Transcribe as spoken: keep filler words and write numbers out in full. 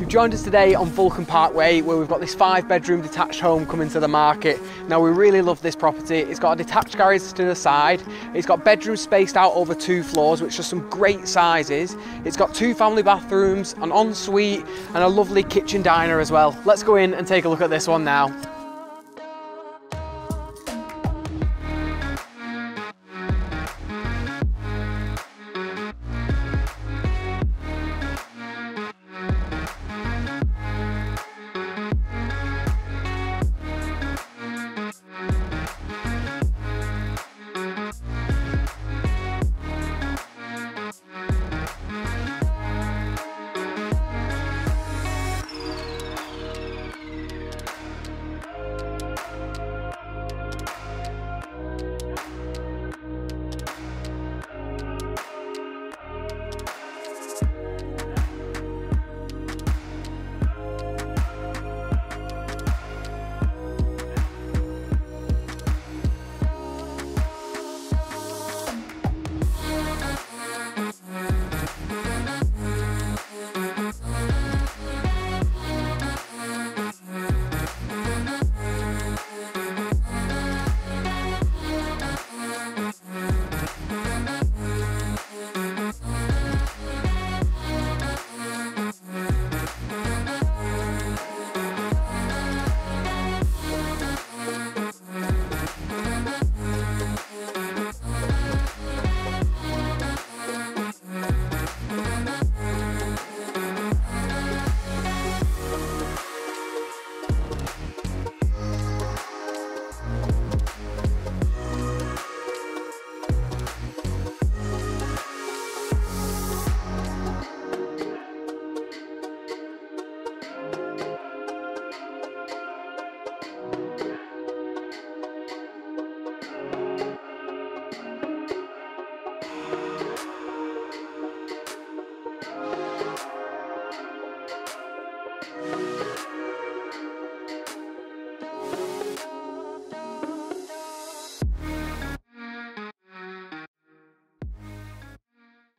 You've joined us today on Vulcan Parkway, where we've got this five bedroom detached home coming to the market. Now, we really love this property. It's got a detached garage to the side. It's got bedrooms spaced out over two floors, which are some great sizes. It's got two family bathrooms, an ensuite, and a lovely kitchen diner as well. Let's go in and take a look at this one now.